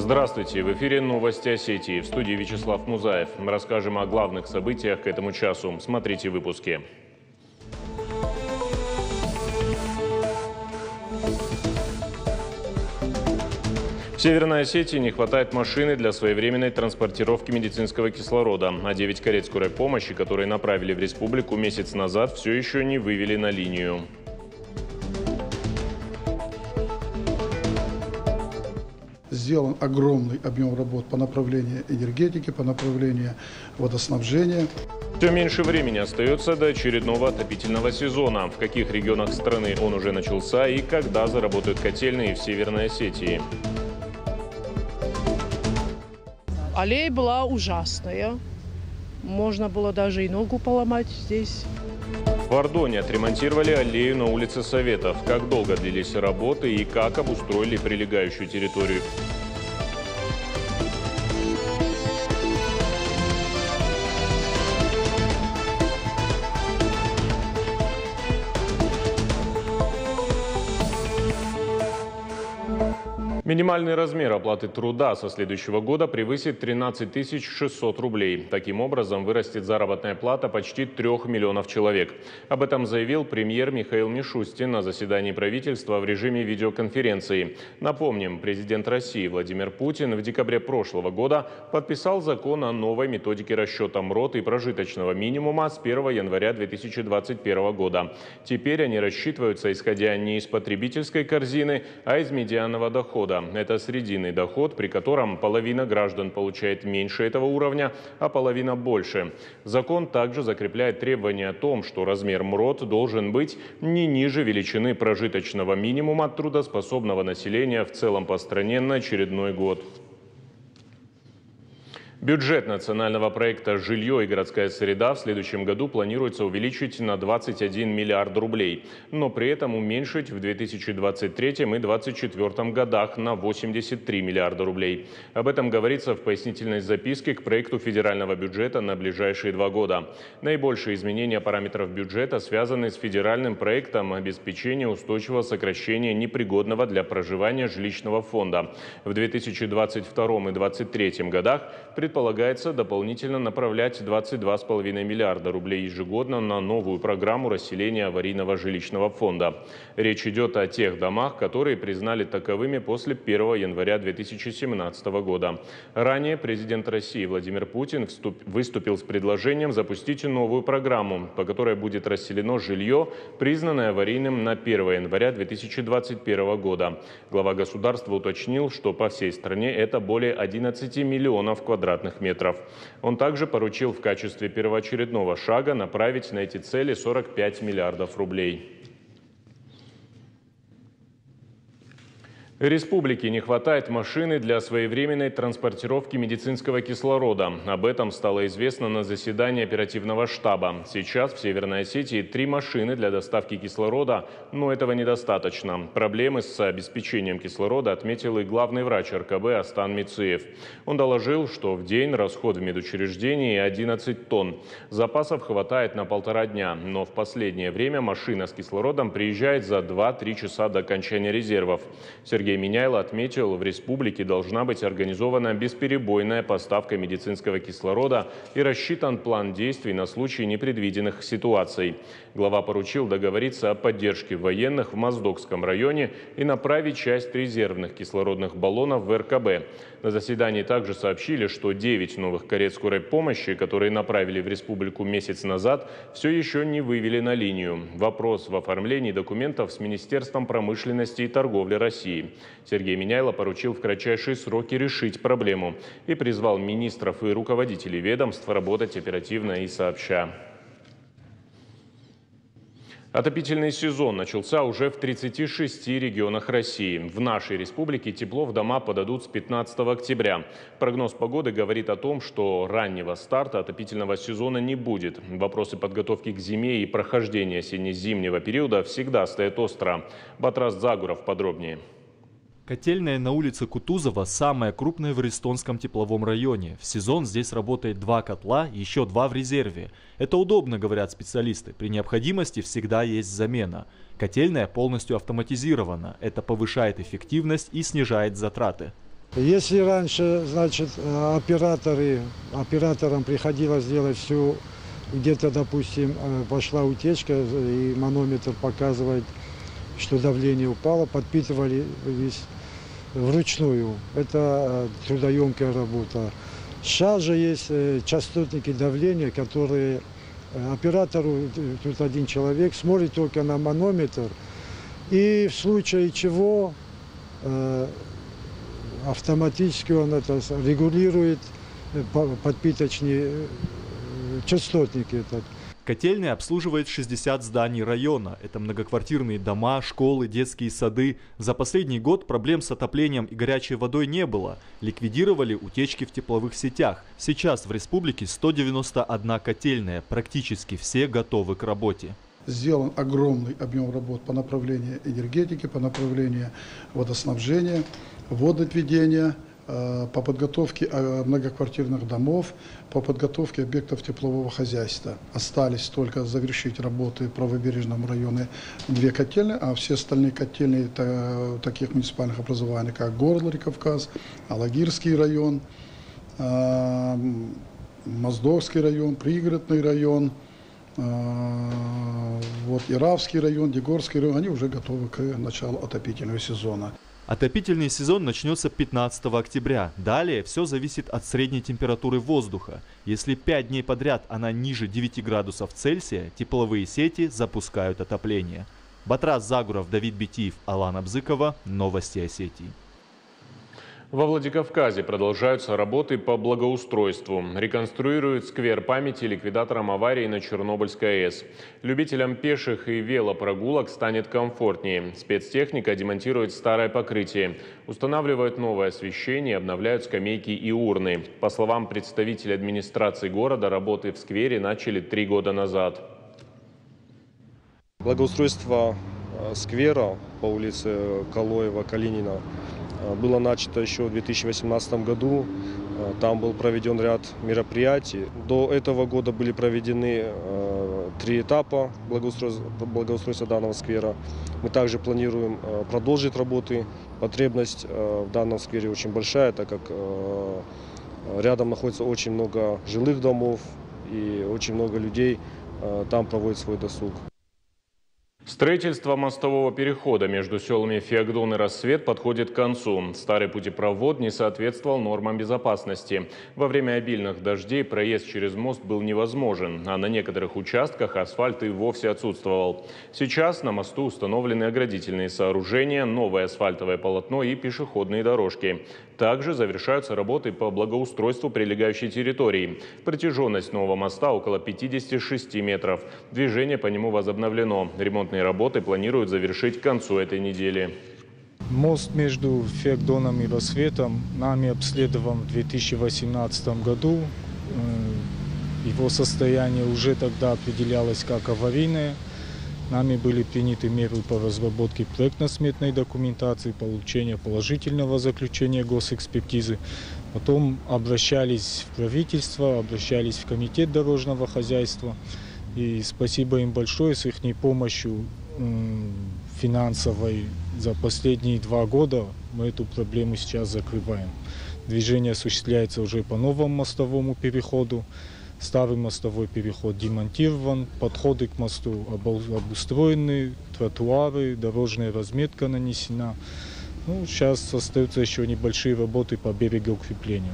Здравствуйте! В эфире новости Осетии. В студии Вячеслав Музаев. Мы расскажем о главных событиях к этому часу. Смотрите выпуски. В Северной Осетии не хватает машины для своевременной транспортировки медицинского кислорода, а 9 карет скорой помощи, которые направили в республику месяц назад, все еще не вывели на линию. Сделан огромный объем работ по направлению энергетики, по направлению водоснабжения. Все меньше времени остается до очередного отопительного сезона. В каких регионах страны он уже начался и когда заработают котельные в Северной Осетии? Аллея была ужасная. Можно было даже и ногу поломать здесь. В Ордоне отремонтировали аллею на улице Советов. Как долго длились работы и как обустроили прилегающую территорию? Минимальный размер оплаты труда со следующего года превысит 13 600 рублей. Таким образом, вырастет заработная плата почти 3 миллионов человек. Об этом заявил премьер Михаил Мишустин на заседании правительства в режиме видеоконференции. Напомним, президент России Владимир Путин в декабре прошлого года подписал закон о новой методике расчета МРОТ и прожиточного минимума с 1 января 2021 года. Теперь они рассчитываются, исходя не из потребительской корзины, а из медианного дохода. Это срединный доход, при котором половина граждан получает меньше этого уровня, а половина больше. Закон также закрепляет требование о том, что размер МРОТ должен быть не ниже величины прожиточного минимума трудоспособного населения в целом по стране на очередной год. Бюджет национального проекта «Жилье и городская среда» в следующем году планируется увеличить на 21 миллиард рублей, но при этом уменьшить в 2023 и 2024 годах на 83 миллиарда рублей. Об этом говорится в пояснительной записке к проекту федерального бюджета на ближайшие 2 года. Наибольшие изменения параметров бюджета связаны с федеральным проектом обеспечения устойчивого сокращения непригодного для проживания жилищного фонда. В 2022 и 2023 годах предполагается дополнительно направлять 22,5 миллиарда рублей ежегодно на новую программу расселения аварийного жилищного фонда. Речь идет о тех домах, которые признали таковыми после 1 января 2017 года. Ранее президент России Владимир Путин выступил с предложением запустить новую программу, по которой будет расселено жилье, признанное аварийным на 1 января 2021 года. Глава государства уточнил, что по всей стране это более 11 миллионов квадратных метров. Он также поручил в качестве первоочередного шага направить на эти цели 45 миллиардов рублей. Республике не хватает машины для своевременной транспортировки медицинского кислорода. Об этом стало известно на заседании оперативного штаба. Сейчас в Северной Осетии 3 машины для доставки кислорода, но этого недостаточно. Проблемы с обеспечением кислорода отметил и главный врач РКБ Астан Мицеев. Он доложил, что в день расход в медучреждении 11 тонн. Запасов хватает на 1,5 дня, но в последнее время машина с кислородом приезжает за 2-3 часа до окончания резервов. Сергей Миняйло отметил, в республике должна быть организована бесперебойная поставка медицинского кислорода и рассчитан план действий на случай непредвиденных ситуаций. Глава поручил договориться о поддержке военных в Моздокском районе и направить часть резервных кислородных баллонов в РКБ. На заседании также сообщили, что 9 новых карет скорой помощи, которые направили в республику месяц назад, все еще не вывели на линию. Вопрос в оформлении документов с Министерством промышленности и торговли России. Сергей Миняйло поручил в кратчайшие сроки решить проблему и призвал министров и руководителей ведомств работать оперативно и сообща. Отопительный сезон начался уже в 36 регионах России. В нашей республике тепло в дома подадут с 15 октября. Прогноз погоды говорит о том, что раннего старта отопительного сезона не будет. Вопросы подготовки к зиме и прохождения осенне-зимнего периода всегда стоят остро. Батрас Загуров подробнее. Котельная на улице Кутузова самая крупная в Рестонском тепловом районе. В сезон здесь работает 2 котла, еще 2 в резерве. Это удобно, говорят специалисты. При необходимости всегда есть замена. Котельная полностью автоматизирована. Это повышает эффективность и снижает затраты. Если раньше, значит, операторам приходилось делать все, где-то, допустим, пошла утечка, и манометр показывает, что давление упало, подпитывали вручную. Это трудоемкая работа. Сейчас же есть частотники давления, которые оператору, тут один человек, смотрит только на манометр, и в случае чего автоматически он это регулирует подпиточные частотники. Котельная обслуживает 60 зданий района. Это многоквартирные дома, школы, детские сады. За последний год проблем с отоплением и горячей водой не было. Ликвидировали утечки в тепловых сетях. Сейчас в республике 191 котельная. Практически все готовы к работе. Сделан огромный объем работ по направлению энергетики, по направлению водоснабжения, водоотведения, по подготовке многоквартирных домов, по подготовке объектов теплового хозяйства. Остались только завершить работы в правобережном районе 2 котельные, а все остальные котельные таких муниципальных образований, как Горлари-Кавказ, Алагирский район, Моздовский район, Пригородный район, Иравский район, Дегорский район, они уже готовы к началу отопительного сезона. Отопительный сезон начнется 15 октября. Далее все зависит от средней температуры воздуха. Если 5 дней подряд она ниже 9 градусов Цельсия, тепловые сети запускают отопление. Батрас Загуров, Давид Битиев, Алана Бзыкова. Новости Осетии. Во Владикавказе продолжаются работы по благоустройству. Реконструируют сквер памяти ликвидаторам аварии на Чернобыльской АЭС. Любителям пеших и велопрогулок станет комфортнее. Спецтехника демонтирует старое покрытие. Устанавливают новое освещение, обновляют скамейки и урны. По словам представителей администрации города, работы в сквере начали 3 года назад. Благоустройство сквера по улице Калоева-Калинина было начато еще в 2018 году. Там был проведен ряд мероприятий. До этого года были проведены 3 этапа благоустройства данного сквера. Мы также планируем продолжить работы. Потребность в данном сквере очень большая, так как рядом находится очень много жилых домов и очень много людей там проводят свой досуг. Строительство мостового перехода между селами Феогдон и Рассвет подходит к концу. Старый путепровод не соответствовал нормам безопасности. Во время обильных дождей проезд через мост был невозможен, а на некоторых участках асфальт и вовсе отсутствовал. Сейчас на мосту установлены оградительные сооружения, новое асфальтовое полотно и пешеходные дорожки. Также завершаются работы по благоустройству прилегающей территории. Протяженность нового моста около 56 метров. Движение по нему возобновлено. Ремонтные работы планируют завершить к концу этой недели. Мост между Феогдоном и Рассветом нами обследован в 2018 году. Его состояние уже тогда определялось как аварийное. Нами были приняты меры по разработке проектно-сметной документации, получения положительного заключения госэкспертизы. Потом обращались в правительство, обращались в комитет дорожного хозяйства. И спасибо им большое, с их помощью финансовой за последние 2 года мы эту проблему сейчас закрываем. Движение осуществляется уже по новому мостовому переходу. Старый мостовой переход демонтирован, подходы к мосту обустроены, тротуары, дорожная разметка нанесена. Сейчас остаются еще небольшие работы по берегоукреплению.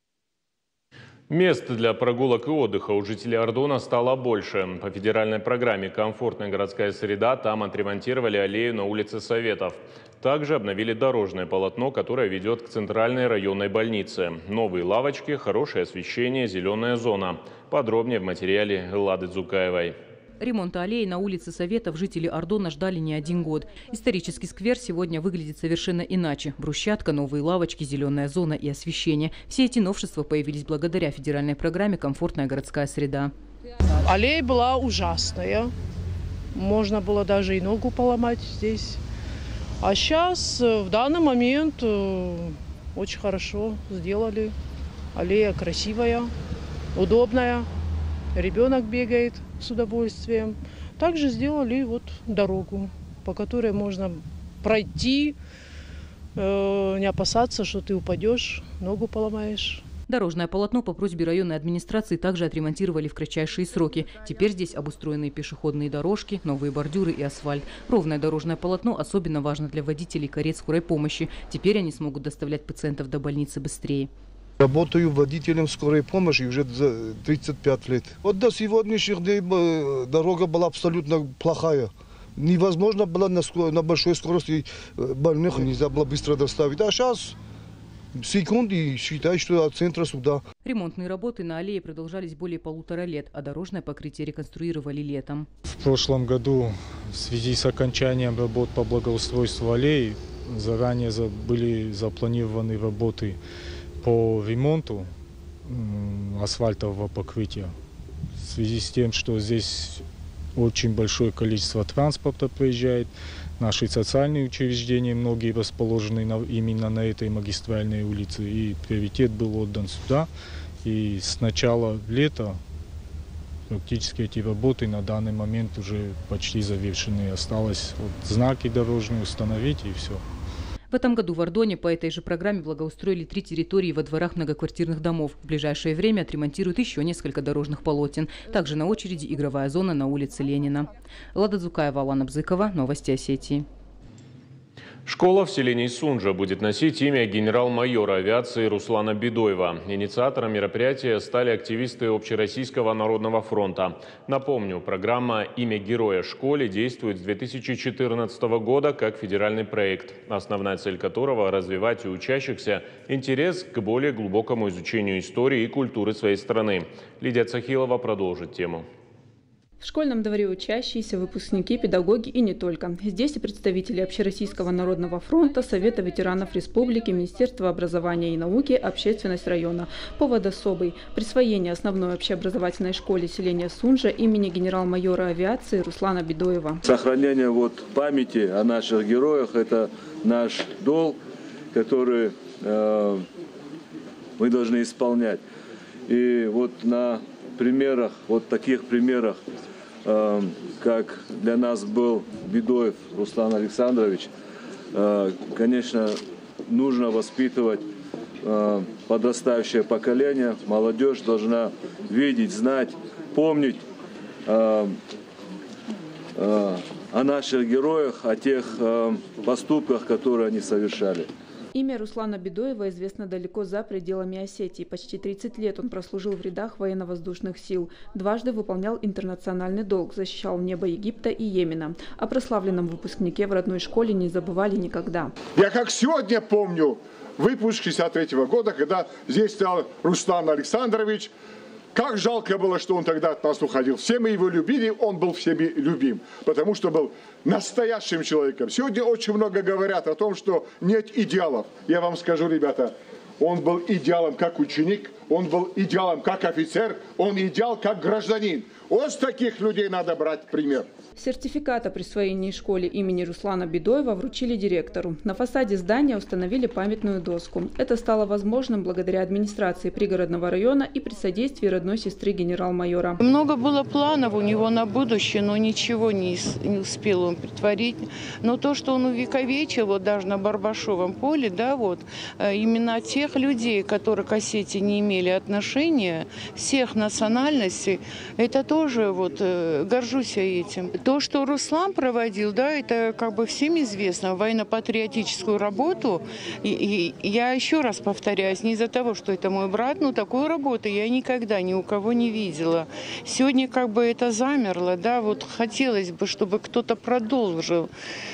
Мест для прогулок и отдыха у жителей Ордона стало больше. По федеральной программе «Комфортная городская среда» там отремонтировали аллею на улице Советов. Также обновили дорожное полотно, которое ведет к центральной районной больнице. Новые лавочки, хорошее освещение, зеленая зона. Подробнее в материале Лады Дзукаевой. Ремонта аллеи на улице Советов жители Ордона ждали не 1 год. Исторический сквер сегодня выглядит совершенно иначе. Брусчатка, новые лавочки, зеленая зона и освещение. Все эти новшества появились благодаря федеральной программе «Комфортная городская среда». Аллея была ужасная. Можно было даже и ногу поломать здесь. А сейчас, в данный момент, очень хорошо сделали. Аллея красивая, удобная. Ребенок бегает с удовольствием. Также сделали дорогу, по которой можно пройти, не опасаться, что ты упадешь, ногу поломаешь. Дорожное полотно по просьбе районной администрации также отремонтировали в кратчайшие сроки. Теперь здесь обустроенные пешеходные дорожки, новые бордюры и асфальт. Ровное дорожное полотно особенно важно для водителей карет скорой помощи. Теперь они смогут доставлять пациентов до больницы быстрее. Работаю водителем скорой помощи уже 35 лет. Вот до сегодняшних дней дорога была абсолютно плохая. Невозможно было на большой скорости больных, нельзя было быстро доставить. А сейчас секунды, считай, что от центра сюда. Ремонтные работы на аллее продолжались более 1,5 лет, а дорожное покрытие реконструировали летом. В прошлом году в связи с окончанием работ по благоустройству аллеи заранее были запланированы работы по ремонту асфальтового покрытия. В связи с тем, что здесь очень большое количество транспорта проезжает, наши социальные учреждения, многие расположены именно на этой магистральной улице, и приоритет был отдан сюда. И с начала лета практически эти работы на данный момент уже почти завершены. Осталось знаки дорожные установить и все. В этом году в Ардоне по этой же программе благоустроили 3 территории во дворах многоквартирных домов. В ближайшее время отремонтируют еще несколько дорожных полотен. Также на очереди игровая зона на улице Ленина. Лада Дзукаева, Алана Бзыкова. Новости Осетии. Школа в селении Сунжа будет носить имя генерал-майора авиации Руслана Бедоева. Инициатором мероприятия стали активисты Общероссийского народного фронта. Напомню, программа «Имя героя школе» действует с 2014 года как федеральный проект, основная цель которого – развивать у учащихся интерес к более глубокому изучению истории и культуры своей страны. Лидия Цахилова продолжит тему. В школьном дворе учащиеся, выпускники, педагоги и не только. Здесь и представители Общероссийского народного фронта, Совета ветеранов республики, Министерства образования и науки, общественность района. Повод особый – присвоение основной общеобразовательной школе селения Сунжа имени генерал-майора авиации Руслана Бедоева. Сохранение памяти о наших героях – это наш долг, который мы должны исполнять. И на примерах, таких примерах, как для нас был Бедоев Руслан Александрович, конечно, нужно воспитывать подрастающее поколение. Молодежь должна видеть, знать, помнить о наших героях, о тех поступках, которые они совершали. Имя Руслана Бедоева известно далеко за пределами Осетии. Почти 30 лет он прослужил в рядах военно-воздушных сил. Дважды выполнял интернациональный долг, защищал небо Египта и Йемена. О прославленном выпускнике в родной школе не забывали никогда. Я как сегодня помню выпуск 1963 года, когда здесь стоял Руслан Александрович. Как жалко было, что он тогда от нас уходил. Все мы его любили, он был всеми любим, потому что был настоящим человеком. Сегодня очень много говорят о том, что нет идеалов. Я вам скажу, ребята, он был идеалом как ученик, он был идеалом как офицер, он идеал как гражданин. Вот с таких людей надо брать пример. Сертификат о присвоении школе имени Руслана Бедоева вручили директору. На фасаде здания установили памятную доску. Это стало возможным благодаря администрации пригородного района и при содействии родной сестры генерал-майора. Много было планов у него на будущее, но ничего не успел он притворить. Но то, что он увековечил, даже на Барбашовом поле, именно тех людей, которые к Осетии не имели отношения, всех национальностей, это тоже горжусь я этим. То, что Руслан проводил, это всем известно, военно-патриотическую работу. И я еще раз повторяюсь, не из-за того, что это мой брат, но такую работу я никогда ни у кого не видела. Сегодня это замерло, хотелось бы, чтобы кто-то продолжил.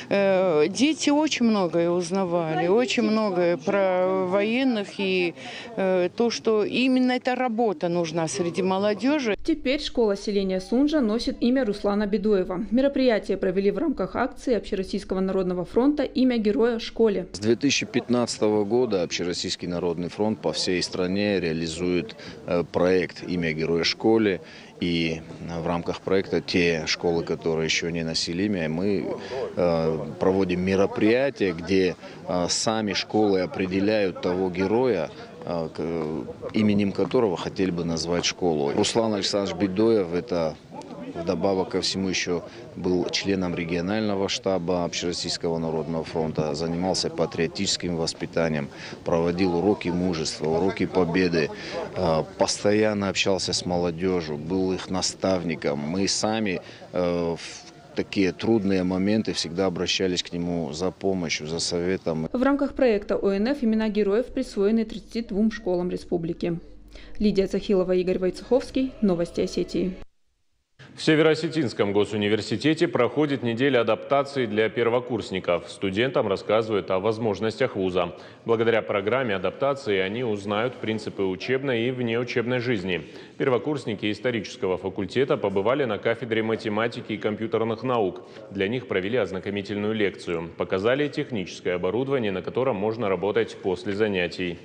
Дети очень многое узнавали, очень многое про военных и то, что именно эта работа нужна среди молодежи. Теперь школа селения Сунжа носит имя Руслана Бедоева. Мероприятие провели в рамках акции Общероссийского народного фронта «Имя героя школе». С 2015 года Общероссийский народный фронт по всей стране реализует проект «Имя героя школе». И в рамках проекта те школы, которые еще не носили имя, мы проводим мероприятия, где сами школы определяют того героя, именем которого хотели бы назвать школу. Руслан Александрович Бедоев – это вдобавок ко всему еще был членом регионального штаба Общероссийского народного фронта, занимался патриотическим воспитанием, проводил уроки мужества, уроки победы, постоянно общался с молодежью, был их наставником. Мы сами в такие трудные моменты всегда обращались к нему за помощью, за советом. В рамках проекта ОНФ имена героев присвоены 32 школам республики. Лидия Цахилова, Игорь Войцеховский. Новости Осетии. В Северо-Осетинском госуниверситете проходит неделя адаптации для первокурсников. Студентам рассказывают о возможностях вуза. Благодаря программе адаптации они узнают принципы учебной и внеучебной жизни. Первокурсники исторического факультета побывали на кафедре математики и компьютерных наук. Для них провели ознакомительную лекцию. Показали техническое оборудование, на котором можно работать после занятий.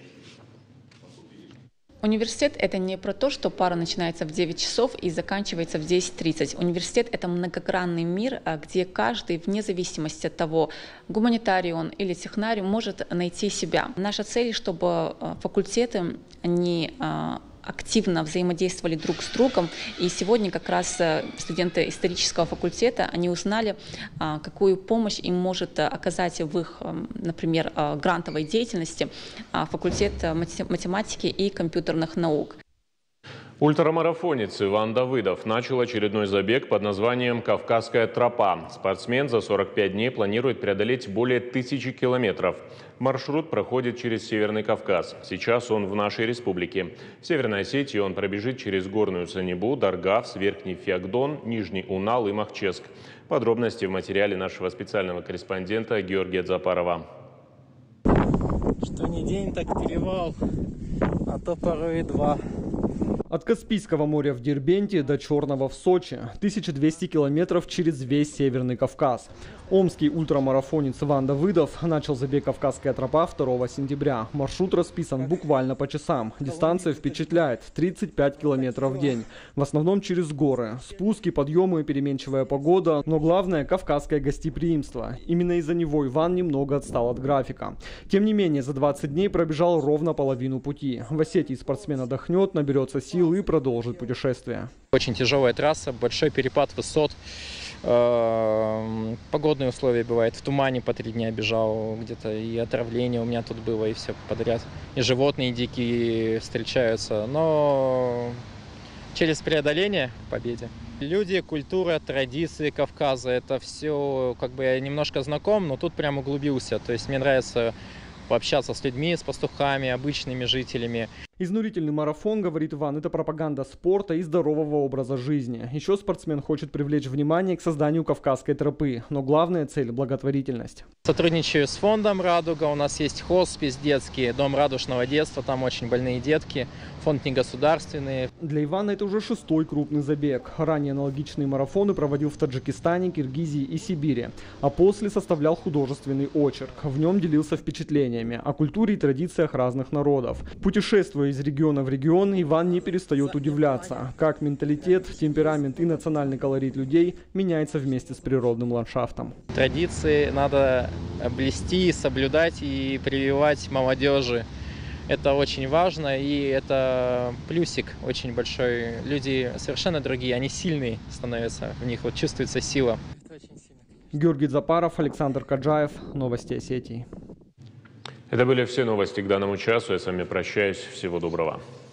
Университет – это не про то, что пара начинается в 9 часов и заканчивается в 10:30. Университет – это многогранный мир, где каждый, вне зависимости от того, гуманитарий он или технарий, может найти себя. Наша цель, чтобы факультеты не активно взаимодействовали друг с другом. И сегодня как раз студенты исторического факультета, они узнали, какую помощь им может оказать в их, например, грантовой деятельности факультет математики и компьютерных наук. Ультрамарафонец Иван Давыдов начал очередной забег под названием «Кавказская тропа». Спортсмен за 45 дней планирует преодолеть более 1000 километров. Маршрут проходит через Северный Кавказ. Сейчас он в нашей республике. В Северной Осетии он пробежит через Горную Цанибу, Даргавс, Верхний Феогдон, Нижний Унал и Махческ. Подробности в материале нашего специального корреспондента Георгия Дзапарова. Что ни день, так перевал, а то порой и два. От Каспийского моря в Дербенте до Черного в Сочи. 1200 километров через весь Северный Кавказ. Омский ультрамарафонец Иван Давыдов начал забег «Кавказская тропа» 2 сентября. Маршрут расписан буквально по часам. Дистанция впечатляет – 35 километров в день. В основном через горы. Спуски, подъемы, переменчивая погода. Но главное – кавказское гостеприимство. Именно из-за него Иван немного отстал от графика. Тем не менее, за 20 дней пробежал ровно половину пути. В Осетии спортсмен отдохнет, наберется сил и продолжит путешествие. Очень тяжелая трасса, большой перепад высот. Погодные условия бывают. В тумане по 3 дня бежал, где-то и отравление у меня тут было, и все подряд. И животные дикие встречаются, но через преодоление к победе. Люди, культура, традиции Кавказа, это все как бы я немножко знаком, но тут прям углубился. То есть мне нравится пообщаться с людьми, с пастухами, обычными жителями. Изнурительный марафон, говорит Иван, это пропаганда спорта и здорового образа жизни. Еще спортсмен хочет привлечь внимание к созданию Кавказской тропы, но главная цель – благотворительность. Сотрудничаю с фондом «Радуга», у нас есть хоспис детский, дом радужного детства, там очень больные детки, фонд негосударственный. Для Ивана это уже 6-й крупный забег. Ранее аналогичные марафоны проводил в Таджикистане, Киргизии и Сибири, а после составлял художественный очерк. В нем делился впечатлениями о культуре и традициях разных народов. Путешествуя из региона в регион, Иван не перестает удивляться, как менталитет, темперамент и национальный колорит людей меняется вместе с природным ландшафтом. Традиции надо блюсти, соблюдать и прививать молодежи. Это очень важно, и это плюсик очень большой. Люди совершенно другие, они сильные становятся, в них вот чувствуется сила. Георгий Дзапаров, Александр Каджаев. Новости Осетии. Это были все новости к данному часу. Я с вами прощаюсь. Всего доброго.